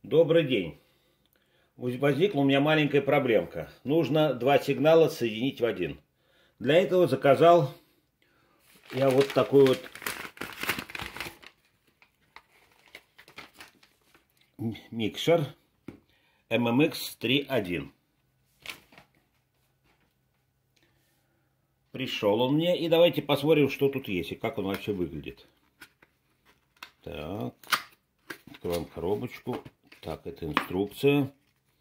Добрый день. Возникла у меня маленькая проблемка. Нужно два сигнала соединить в один. Для этого заказал я вот такой вот микшер MMX 3.1. Пришел он мне, и давайте посмотрим, что тут есть и как он вообще выглядит. Так, открываем коробочку. Так, это инструкция.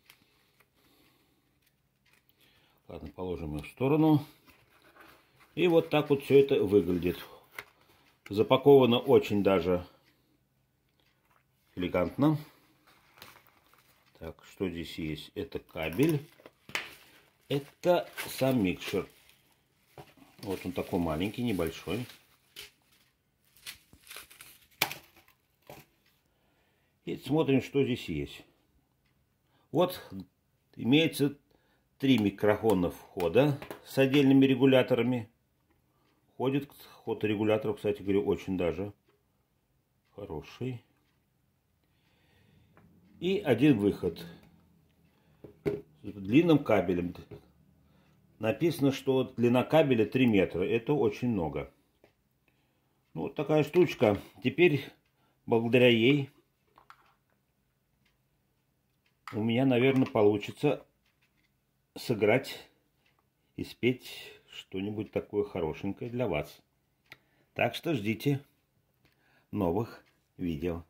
Ладно, положим ее в сторону. И вот так вот все это выглядит. Запаковано очень даже элегантно. Так, что здесь есть? Это кабель. Это сам микшер. Вот он такой маленький, небольшой. И смотрим, что здесь есть. Вот имеется 3 микрофона входа с отдельными регуляторами. Ход регулятора, кстати говоря, очень даже хороший. И один выход с длинным кабелем. Написано, что длина кабеля 3 метра. Это очень много. Ну, вот такая штучка. Теперь, благодаря ей, у меня, наверное, получится сыграть и спеть что-нибудь такое хорошенькое для вас. Так что ждите новых видео.